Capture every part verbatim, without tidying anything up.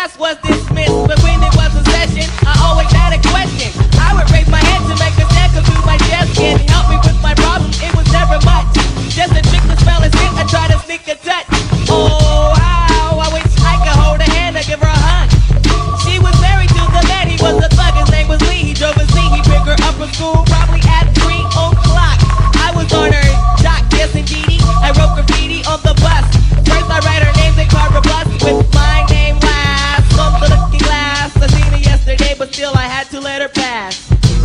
class was dismissed, but when it was a session, I always had a question. I would raise my hand to make a stand, come through my desk and help me with my problem. It was never much, just a trick to spell and sit. I try to sneak a touch. Oh, how I wish I could hold her hand and give her a hug. She was married to the man, he was a thug. His name was Lee. He drove a Z. He picked her up from school probably at three o'clock. I was on her dock, yes indeedy. I wrote graffiti on the bus. First I write her names in carbon plus with my name last. On the looking glass. I seen her yesterday, but still I had to let her pass.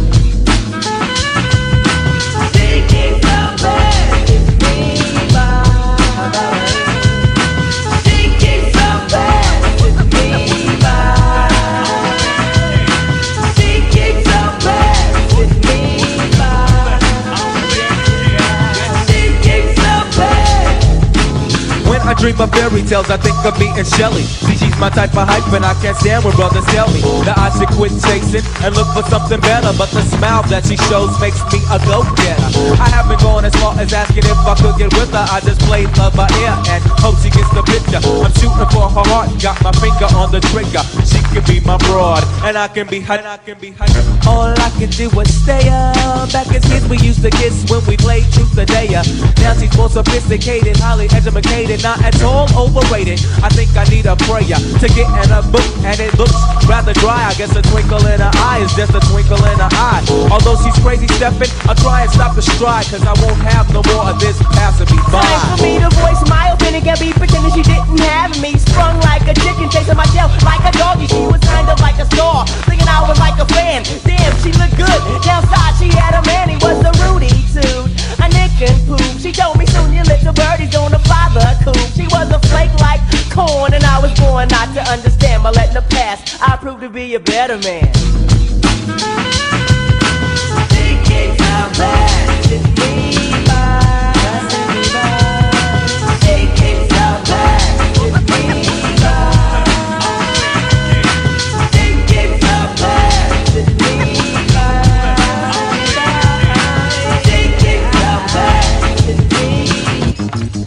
Thinking so bad, it's me, bye. Thinking so bad, it's me, bye. Thinking so bad, it's me, bye. Thinking so bad. When I dream of fairy tales, I think of me and Shelly. See, she's my type of hype, and I can't stand when brothers tell me that I should quit chasing and look for something better. But the smile that she shows makes me a go-getter. I haven't gone as far as asking if I could get with her. I just played love by ear and hope she gets the picture. I'm shooting for her heart, got my finger on the trigger. She can be my broad, and I can be her. I can be her. All I can do is stay up. Back as kids, we used to kiss when we played truth or dare. Now she's more sophisticated, highly educated, not at all overrated. I think I need a prayer to get in a book, and it looks rather dry. I guess a twinkle in her eye is just a twinkle in her eye. Although she's crazy stepping, I'll try and stop the stride, cause I won't have no more of this passing me by. Time for me to voice my opinion, can't be pretending she didn't have me. Sprung like a chicken, chasing my tail like a doggy. She was kind of like a star, thinking I was like a fan. Damn, she looked good. Downside, she had a man, he was a Rudy Toot, a Nick and Pooh. She told me soon your little birdie's gonna fly the coop. She was a flake like corn, and I was born not to understand. By letting her pass, I proved to be a better man. Thinking so bad, it's me, bye. Thinking so bad, it's me, bye. Thinking so bad, it's me, bye. Thinking so bad, it's me.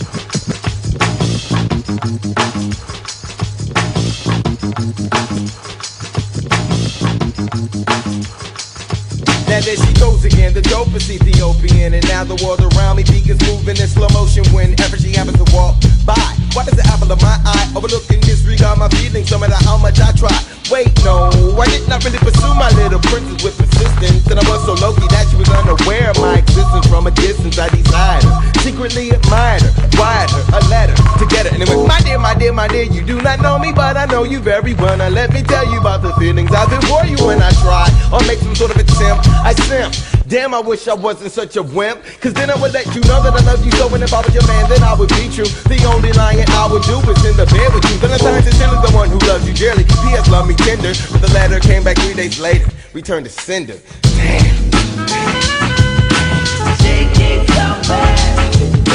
Now there she goes again, the dopest Ethiopian. And now the world around me begins moving in slow motion whenever she happens to walk by. Why does the apple of my eye overlook and disregard my feelings no matter how much I try? Wait, no, I did not really pursue my little princess with persistence. And I was so low-key that she was unaware of my existence. From a distance I desired her, secretly admired her, wired her a letter to get her. And it went, my dear, my dear, my dear, you do not know me, but I know you very well. Now let me tell you about the feelings I've been for you when I try or make some sort of attempt. I simp. Damn, I wish I wasn't such a wimp, cause then I would let you know that I love you so. And if I was your man, then I would be true. The only lying I would do is in the bed with you. Then I turned to Taylor, the one who loves you dearly. P S love me tender, but the letter came back three days later. Returned to sender. Damn. Thinking so bad.